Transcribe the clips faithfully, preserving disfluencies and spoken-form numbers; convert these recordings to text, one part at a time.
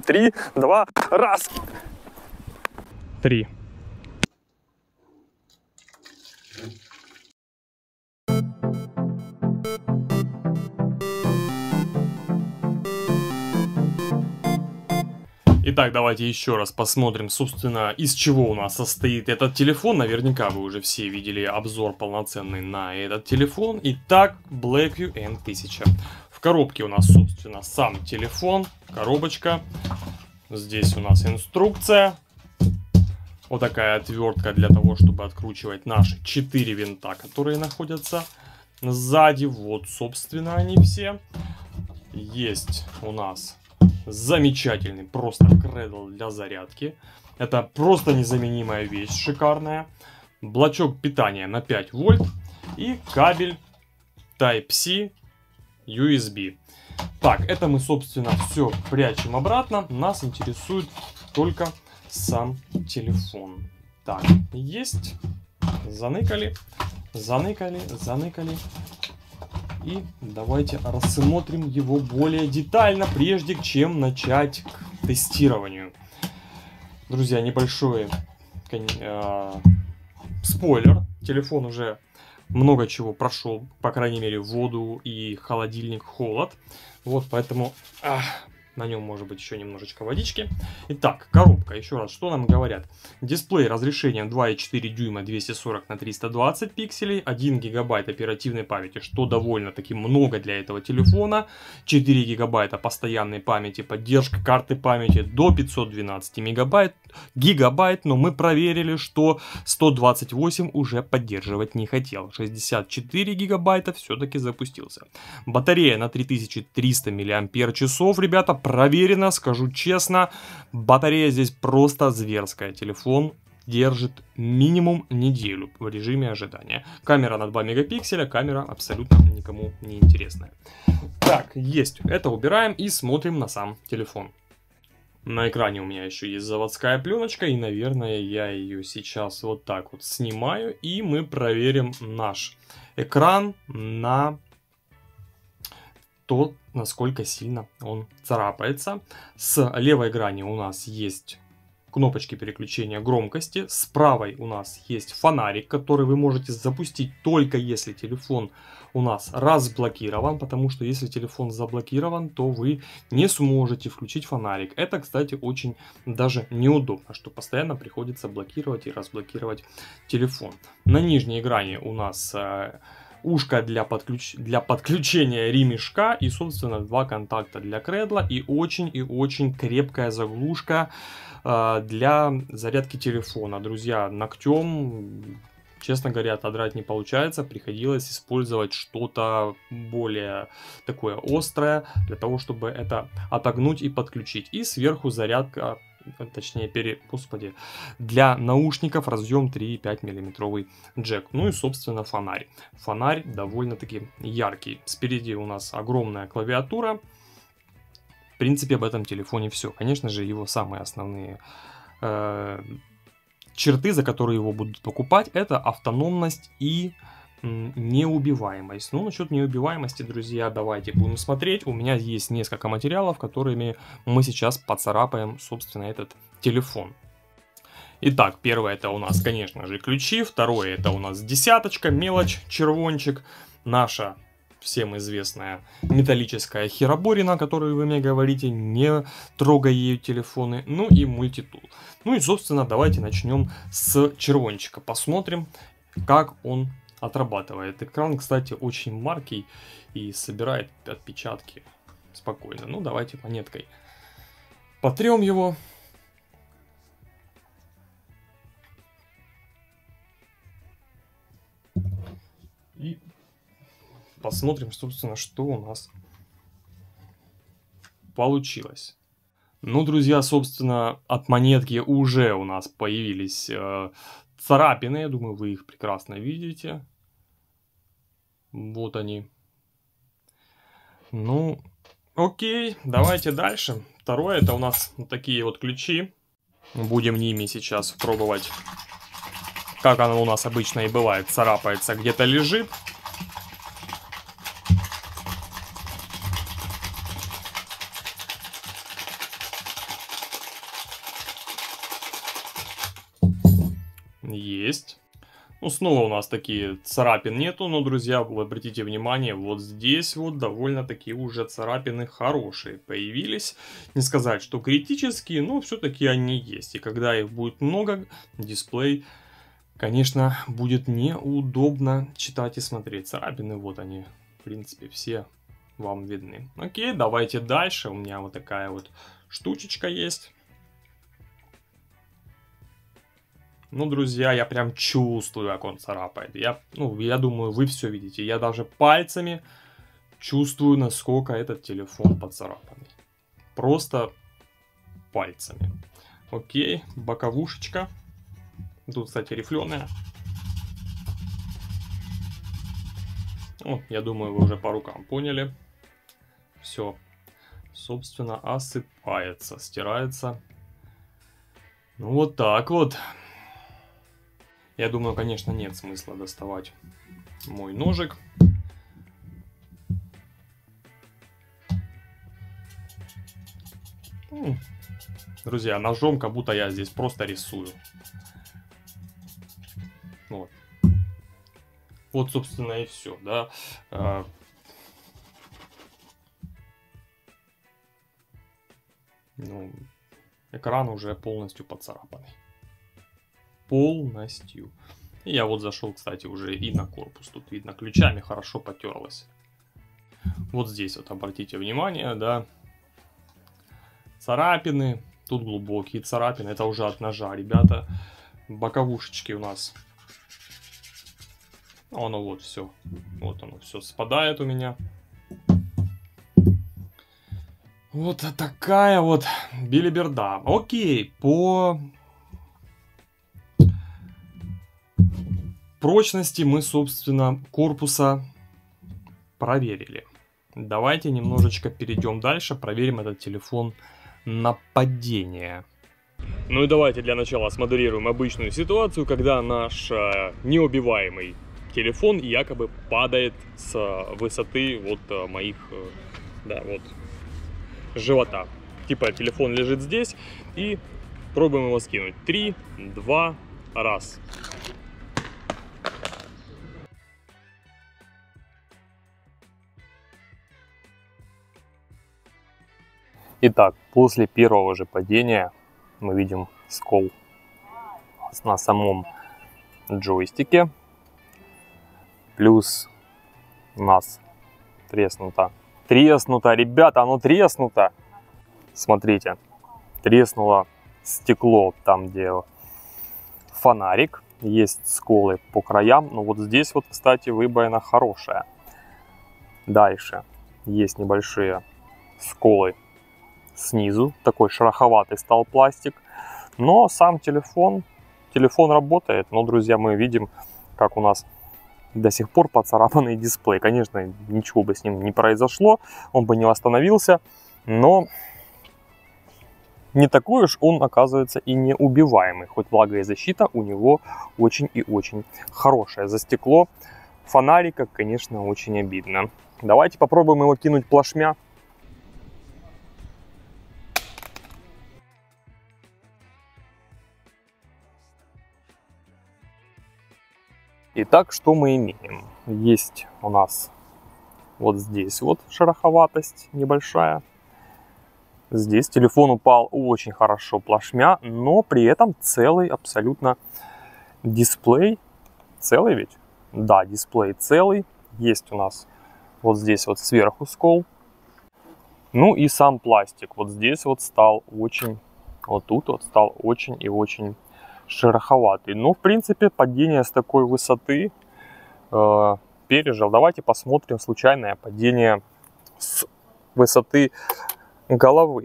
Три, два, раз. Три. Итак, давайте еще раз посмотрим, собственно, из чего у нас состоит этот телефон. Наверняка вы уже все видели обзор полноценный на этот телефон. Итак, Blackview эм тысяча. В коробке у нас, собственно, сам телефон, коробочка. Здесь у нас инструкция. Вот такая отвертка для того, чтобы откручивать наши четыре винта, которые находятся сзади. Вот, собственно, они все. Есть у нас замечательный просто кредл для зарядки. Это просто незаменимая вещь, шикарная. Блочок питания на пять вольт и кабель Type-C ю эс би. Так, это мы, собственно, все прячем обратно. Нас интересует только сам телефон. Так, есть. Заныкали, заныкали, заныкали. И давайте рассмотрим его более детально, прежде чем начать к тестированию. Друзья, небольшой э, спойлер. Телефон уже много чего прошел, по крайней мере, воду и холодильник, холод. Вот, поэтому ах, на нем может быть еще немножечко водички. Итак, коробка. Еще раз, что нам говорят? Дисплей разрешением два и четыре дюйма, двести сорок на триста двадцать пикселей, один гигабайт оперативной памяти, что довольно-таки много для этого телефона. четыре гигабайта постоянной памяти, поддержка карты памяти до пятьсот двенадцать мегабайт, гигабайт, но мы проверили, что сто двадцать восемь уже поддерживать не хотел. шестьдесят четыре гигабайта все-таки запустился. Батарея на три тысячи триста миллиампер-часов, ребята, проверено, скажу честно. Батарея здесь просто зверская. Телефон держит минимум неделю в режиме ожидания. Камера на два мегапикселя, камера абсолютно никому не интересная. Так, есть. Это убираем и смотрим на сам телефон. На экране у меня еще есть заводская пленочка, и, наверное, я ее сейчас вот так вот снимаю, и мы проверим наш экран на то, насколько сильно он царапается. С левой грани у нас есть кнопочки переключения громкости. С правой у нас есть фонарик, который вы можете запустить только если телефон у нас разблокирован, потому что если телефон заблокирован, то вы не сможете включить фонарик. Это, кстати, очень даже неудобно, что постоянно приходится блокировать и разблокировать телефон. На нижней грани у нас э, ушко для, подключ... для подключения ремешка и, собственно, два контакта для кредла и очень и очень крепкая заглушка э, для зарядки телефона. Друзья, ногтем, честно говоря, отодрать не получается. Приходилось использовать что-то более такое острое для того, чтобы это отогнуть и подключить. И сверху зарядка, точнее, пере... Господи, для наушников разъем три и пять миллиметровый джек. Ну и, собственно, фонарь. Фонарь довольно-таки яркий. Спереди у нас огромная клавиатура. В принципе, об этом телефоне все. Конечно же, его самые основные э, черты, за которые его будут покупать, это автономность и неубиваемость. Ну, насчет неубиваемости, друзья, давайте будем смотреть. У меня есть несколько материалов, которыми мы сейчас поцарапаем, собственно, этот телефон. Итак, первое это у нас, конечно же, ключи. Второе это у нас десяточка, мелочь, червончик. Наша всем известная металлическая хероборина, которую вы мне говорите, не трогай ею телефоны. Ну и мультитул. Ну и, собственно, давайте начнем с червончика. Посмотрим, как он отрабатывает. Экран, кстати, очень маркий и собирает отпечатки спокойно. Ну, давайте монеткой потрем его. И посмотрим, собственно, что у нас получилось. Ну, друзья, собственно, от монетки уже у нас появились э, царапины. Я думаю, вы их прекрасно видите. Вот они. Ну, окей, давайте дальше. Второе, это у нас вот такие вот ключи. Будем ними сейчас пробовать, как оно у нас обычно и бывает. Царапается, где-то лежит. есть. Ну, снова у нас такие царапин нету, но, друзья, вы обратите внимание, вот здесь вот довольно-таки уже царапины хорошие появились. Не сказать, что критические, но все-таки они есть. И когда их будет много, дисплей, конечно, будет неудобно читать и смотреть. Царапины, вот они, в принципе, все вам видны. Окей, давайте дальше. У меня вот такая вот штучечка есть. Ну, друзья, я прям чувствую, как он царапает. Я, ну, я думаю, вы все видите. Я даже пальцами чувствую, насколько этот телефон поцарапанный. Просто пальцами. Окей, боковушечка. Тут, кстати, рифленая. Ну, я думаю, вы уже по рукам поняли. Все, собственно, осыпается, стирается. Ну, вот так вот. Я думаю, конечно, нет смысла доставать мой ножик. Друзья, ножом как будто я здесь просто рисую. Вот. Вот, собственно, и все, да. Ну, экран уже полностью поцарапанный. Полностью. И я вот зашел, кстати, уже и на корпус. Тут видно, ключами хорошо потерлось. Вот здесь вот обратите внимание, да. Царапины. Тут глубокие царапины. Это уже от ножа, ребята. Боковушечки у нас. Оно вот все. Вот оно все спадает у меня. Вот такая вот билиберда. Окей, по прочности мы, собственно, корпуса проверили. Давайте немножечко перейдем дальше, проверим этот телефон на падение. Ну и давайте для начала смоделируем обычную ситуацию, когда наш э, неубиваемый телефон якобы падает с высоты вот э, моих, э, да, вот, живота. Типа телефон лежит здесь и пробуем его скинуть. Три, два, раз. Итак, после первого же падения мы видим скол на самом джойстике. Плюс у нас треснуто. Треснуто, ребята, оно треснуто. Смотрите, треснуло стекло там, где фонарик. Есть сколы по краям. Но вот здесь вот, кстати, выбоина хорошая. Дальше есть небольшие сколы снизу. Такой шероховатый стал пластик. Но сам телефон, телефон работает. Но, друзья, мы видим, как у нас до сих пор поцарапанный дисплей. Конечно, ничего бы с ним не произошло. Он бы не восстановился. Но не такой уж он, оказывается, и неубиваемый. Хоть влагозащита у него очень и очень хорошая. За стекло фонарика, конечно, очень обидно. Давайте попробуем его кинуть плашмя. Итак, что мы имеем? Есть у нас вот здесь вот шероховатость небольшая. Здесь телефон упал очень хорошо плашмя, но при этом целый абсолютно дисплей. Целый ведь? Да, дисплей целый. Есть у нас вот здесь вот сверху скол. Ну и сам пластик. Вот здесь вот стал очень, вот тут вот стал очень и очень шероховатый. Но в принципе падение с такой высоты э, пережил. Давайте посмотрим случайное падение с высоты головы.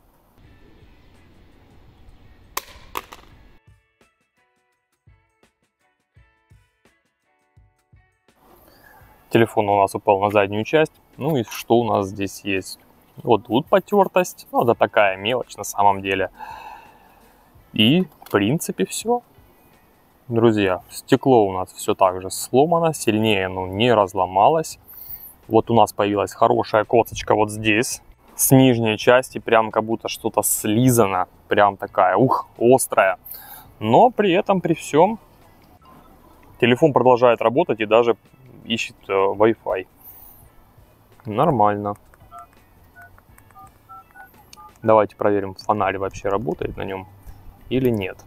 Телефон у нас упал на заднюю часть. Ну и что у нас здесь есть? Вот тут потертость. Ну, это такая мелочь на самом деле. И в принципе все. Друзья, стекло у нас все так же сломано. Сильнее оно не разломалось. Вот у нас появилась хорошая косточка вот здесь. С нижней части прям как будто что-то слизано. Прям такая, ух, острая. Но при этом, при всем, Телефон продолжает работать и даже ищет э, Wi-Fi. Нормально. Давайте проверим, фонарь вообще работает на нем или нет.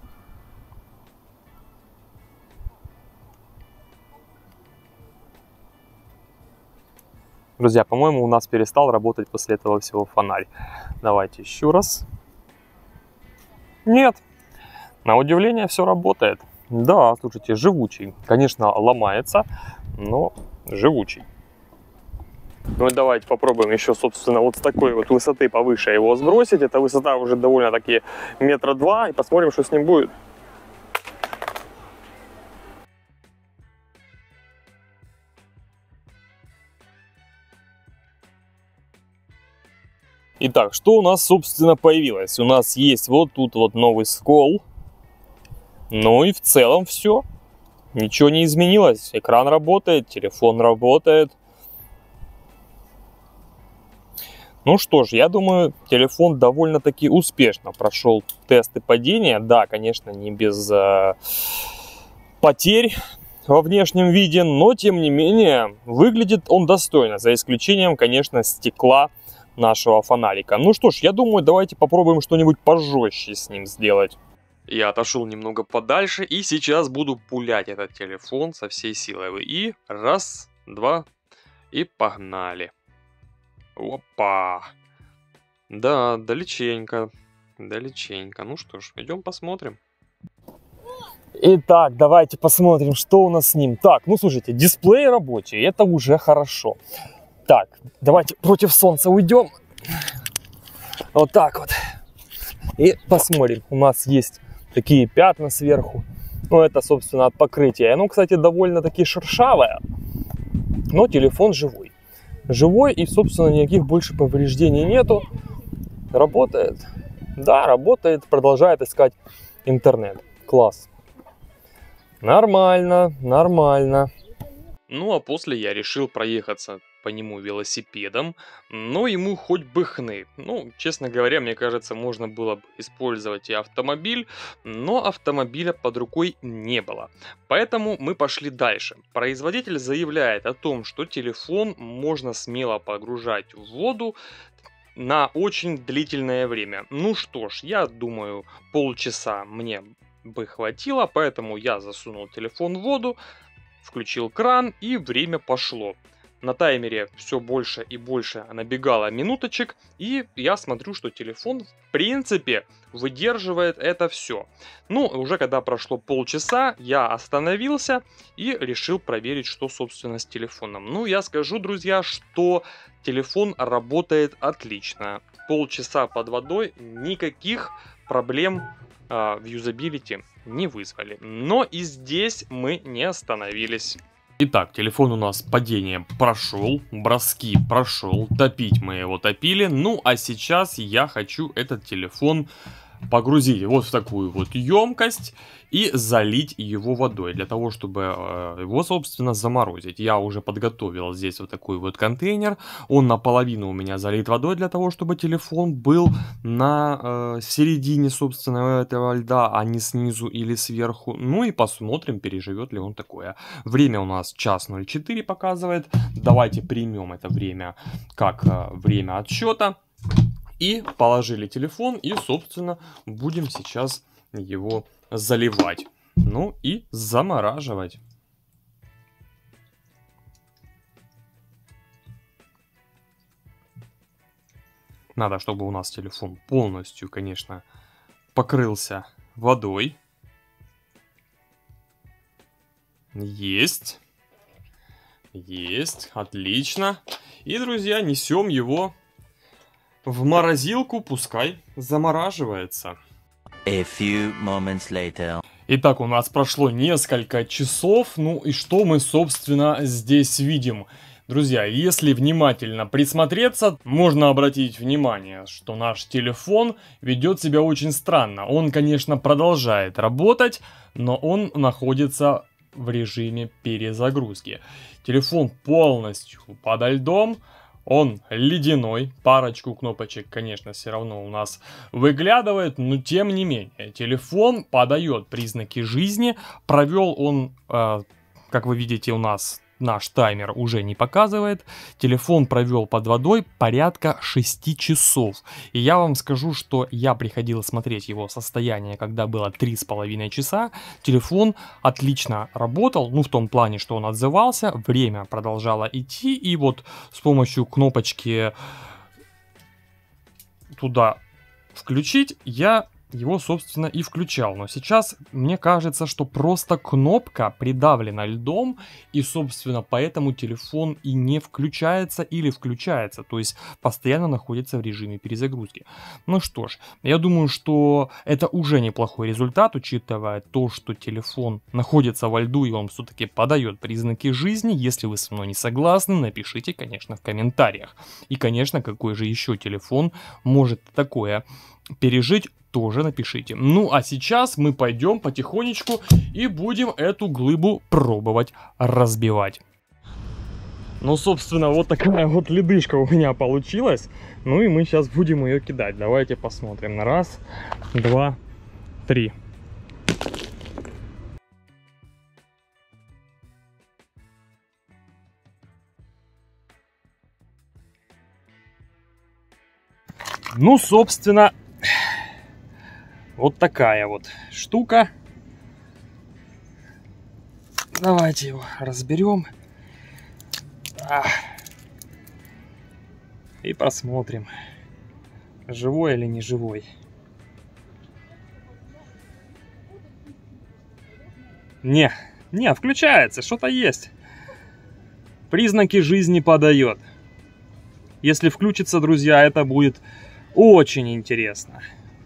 Друзья, по-моему, у нас перестал работать после этого всего фонарь. Давайте еще раз. Нет. На удивление все работает. Да, слушайте, живучий. Конечно, ломается, но живучий. Ну и давайте попробуем еще, собственно, вот с такой вот высоты повыше его сбросить. Эта высота уже довольно-таки метра два. И посмотрим, что с ним будет. Итак, что у нас, собственно, появилось? У нас есть вот тут вот новый скол. Ну и в целом все. Ничего не изменилось. Экран работает, телефон работает. Ну что ж, я думаю, телефон довольно-таки успешно прошел тесты падения. Да, конечно, не без э, потерь во внешнем виде, но тем не менее выглядит он достойно, за исключением, конечно, стекла нашего фонарика. Ну что ж, я думаю, давайте попробуем что-нибудь пожестче с ним сделать. Я отошел немного подальше и сейчас буду пулять этот телефон со всей силой. И раз, два, и погнали. Опа! Да, далеченько, далеченько. Ну что ж, идем посмотрим. Итак, давайте посмотрим, что у нас с ним. Так, ну слушайте, дисплей рабочий, это уже хорошо. Так, давайте против солнца уйдем. Вот так вот. И посмотрим. У нас есть такие пятна сверху. Ну, это, собственно, от покрытия. Оно, кстати, довольно-таки шершавое. Но телефон живой. Живой и, собственно, никаких больше повреждений нету. Работает. Да, работает. Продолжает искать интернет. Класс. Нормально, нормально. Ну, а после я решил проехаться по нему велосипедом, но ему хоть бы хны. Ну, честно говоря, мне кажется, можно было бы использовать и автомобиль, но автомобиля под рукой не было. Поэтому мы пошли дальше. Производитель заявляет о том, что телефон можно смело погружать в воду на очень длительное время. Ну что ж, я думаю, полчаса мне бы хватило, поэтому я засунул телефон в воду, включил кран и время пошло. На таймере все больше и больше набегало минуточек, и я смотрю, что телефон в принципе выдерживает это все. Ну, уже когда прошло полчаса, я остановился и решил проверить, что собственно с телефоном. Ну, я скажу, друзья, что телефон работает отлично. Полчаса под водой, никаких проблем э, в юзабилити не вызвали. Но и здесь мы не остановились. Итак, телефон у нас падение прошел, броски прошел, топить мы его топили. Ну, а сейчас я хочу этот телефон погрузить вот в такую вот емкость и залить его водой, для того, чтобы э, его, собственно, заморозить. Я уже подготовил здесь вот такой вот контейнер. Он наполовину у меня залит водой, для того, чтобы телефон был на э, середине, собственно, этого льда, а не снизу или сверху. Ну и посмотрим, переживет ли он такое. Время у нас час ноль четыре показывает. Давайте примем это время как э, время отсчета. И положили телефон, и, собственно, будем сейчас его заливать. Ну и замораживать. Надо, чтобы у нас телефон полностью, конечно, покрылся водой. Есть. Есть. Отлично. И, друзья, несем его в морозилку, пускай замораживается. A few moments later. Итак, у нас прошло несколько часов. Ну и что мы, собственно, здесь видим? Друзья, если внимательно присмотреться, можно обратить внимание, что наш телефон ведет себя очень странно. Он, конечно, продолжает работать, но он находится в режиме перезагрузки. Телефон полностью подо льдом. Он ледяной, парочку кнопочек, конечно, все равно у нас выглядывает, но тем не менее, телефон подает признаки жизни. Провел он, э, как вы видите, у нас наш таймер уже не показывает. Телефон провел под водой порядка шести часов. И я вам скажу, что я приходил смотреть его состояние, когда было три с половиной часа. Телефон отлично работал, ну в том плане, что он отзывался, время продолжало идти, и вот с помощью кнопочки туда включить я его, собственно, и включал. Но сейчас мне кажется, что просто кнопка придавлена льдом, и, собственно, поэтому телефон и не включается или включается, то есть постоянно находится в режиме перезагрузки. Ну что ж, я думаю, что это уже неплохой результат, учитывая то, что телефон находится во льду и он все-таки подает признаки жизни. Если вы со мной не согласны, напишите, конечно, в комментариях. И, конечно, какой же еще телефон может такое пережить, тоже напишите. Ну а сейчас мы пойдем потихонечку и будем эту глыбу пробовать разбивать. Ну, собственно, вот такая вот ледышка у меня получилась. Ну и мы сейчас будем ее кидать. Давайте посмотрим. Раз, два, три. Ну, собственно, вот такая вот штука. Давайте его разберем. И посмотрим, живой или не живой. Не, не, включается, что-то есть. Признаки жизни подает. Если включится, друзья, это будет очень интересно.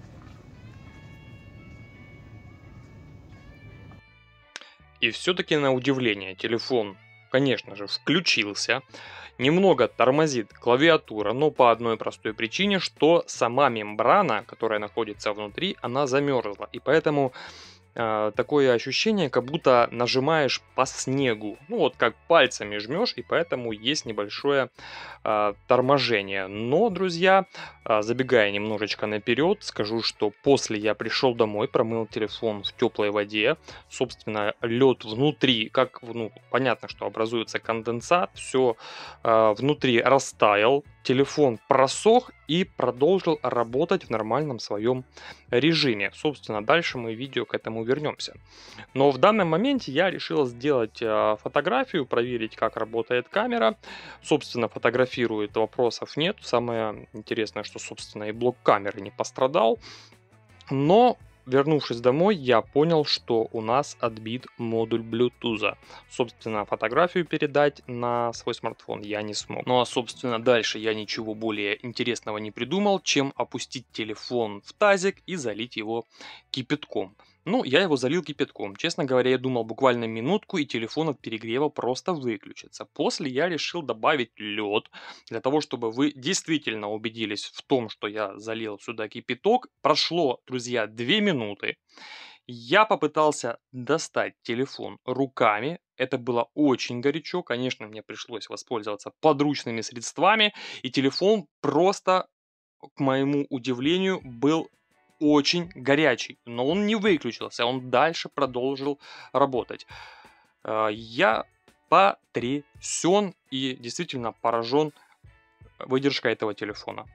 И все-таки, на удивление, телефон, конечно же, включился. Немного тормозит клавиатура, но по одной простой причине, что сама мембрана, которая находится внутри, она замерзла. И поэтому э, такое ощущение, как будто нажимаешь по снегу. Ну вот как пальцами жмешь, и поэтому есть небольшое э, торможение. Но, друзья, э, забегая немножечко наперед, скажу, что после я пришел домой, промыл телефон в теплой воде. Собственно, лед внутри, как, ну, понятно, что образуется конденсат, все э, внутри растаял. Телефон просох и продолжил работать в нормальном своем режиме. Собственно, дальше мы в видео к этому вернемся. Но в данном моменте я решил сделать э, фотографию, проверить, как работает камера. Собственно, фотографирует, вопросов нет. Самое интересное, что, собственно, и блок камеры не пострадал. Но, вернувшись домой, я понял, что у нас отбит модуль Bluetooth. Собственно, фотографию передать на свой смартфон я не смог. Ну а, собственно, дальше я ничего более интересного не придумал, чем опустить телефон в тазик и залить его кипятком. Ну, я его залил кипятком. Честно говоря, я думал буквально минутку, и телефон от перегрева просто выключится. После я решил добавить лед, для того, чтобы вы действительно убедились в том, что я залил сюда кипяток. Прошло, друзья, две минуты. Я попытался достать телефон руками. Это было очень горячо. Конечно, мне пришлось воспользоваться подручными средствами. И телефон просто, к моему удивлению, был очень горячий, но он не выключился, он дальше продолжил работать. Я потрясен и действительно поражен выдержкой этого телефона.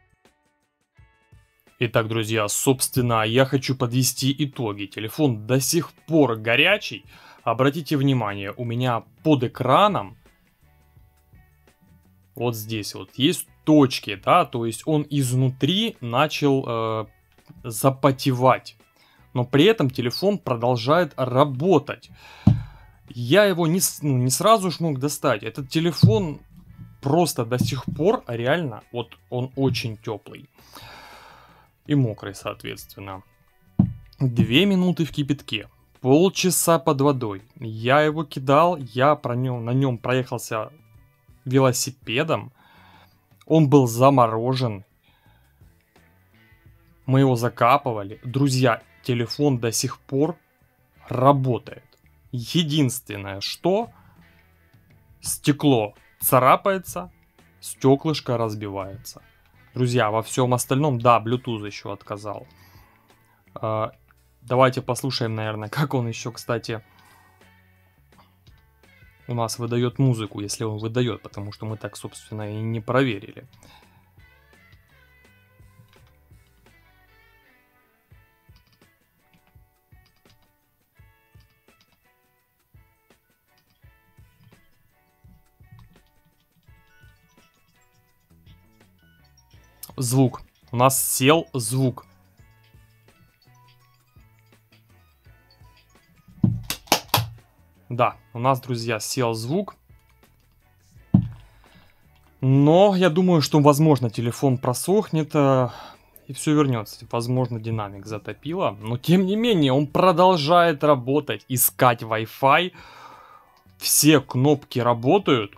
Итак, друзья, собственно, я хочу подвести итоги. Телефон до сих пор горячий. Обратите внимание, у меня под экраном, вот здесь вот, есть точки, да, то есть он изнутри начал э, запотевать, но при этом телефон продолжает работать. Я его не, ну, не сразу ж мог достать. Этот телефон просто до сих пор реально, вот он очень теплый и мокрый, соответственно. Две минуты в кипятке, полчаса под водой. Я его кидал, я про нем, на нем проехался велосипедом. Он был заморожен. Мы его закапывали. Друзья, телефон до сих пор работает. Единственное, что стекло царапается, стеклышко разбивается. Друзья, во всем остальном, да, Bluetooth еще отказал. А, давайте послушаем, наверное, как он еще, кстати, у нас выдает музыку, если он выдает, потому что мы так, собственно, и не проверили. Звук. У нас сел звук. Да, у нас, друзья, сел звук. Но я думаю, что, возможно, телефон просохнет э, и все вернется. Возможно, динамик затопило. Но, тем не менее, он продолжает работать. Искать Wi-Fi. Все кнопки работают.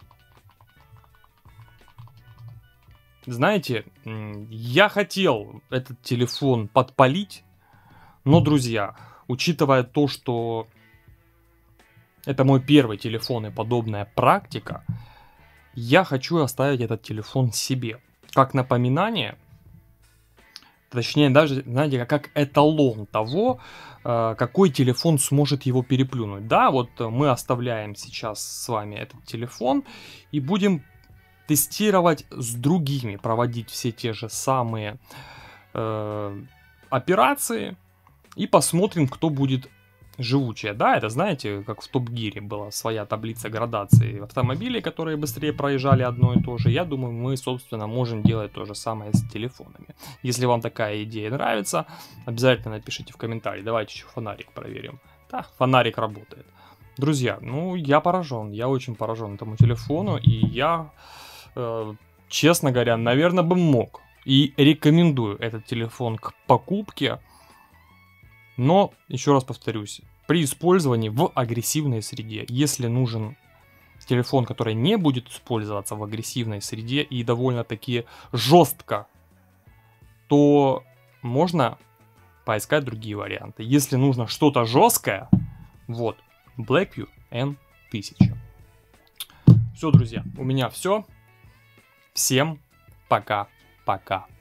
Знаете, я хотел этот телефон подпалить, но, друзья, учитывая то, что это мой первый телефон и подобная практика, я хочу оставить этот телефон себе. Как напоминание, точнее даже, знаете, как эталон того, какой телефон сможет его переплюнуть. Да, вот мы оставляем сейчас с вами этот телефон и будем тестировать с другими, проводить все те же самые э, операции и посмотрим, кто будет живучее. Да, это, знаете, как в Топ Гире была своя таблица градации автомобилей, которые быстрее проезжали одно и то же. Я думаю, мы, собственно, можем делать то же самое с телефонами. Если вам такая идея нравится, обязательно напишите в комментарии. Давайте еще фонарик проверим. Да, фонарик работает. Друзья, ну, я поражен, я очень поражен этому телефону, и я... честно говоря, наверное, бы мог. И рекомендую этот телефон к покупке. Но, еще раз повторюсь, при использовании в агрессивной среде. Если нужен телефон, который не будет использоваться в агрессивной среде и довольно-таки жестко, то можно поискать другие варианты. Если нужно что-то жесткое, вот, Blackview эн тысяча. Все, друзья, у меня все. Всем пока-пока.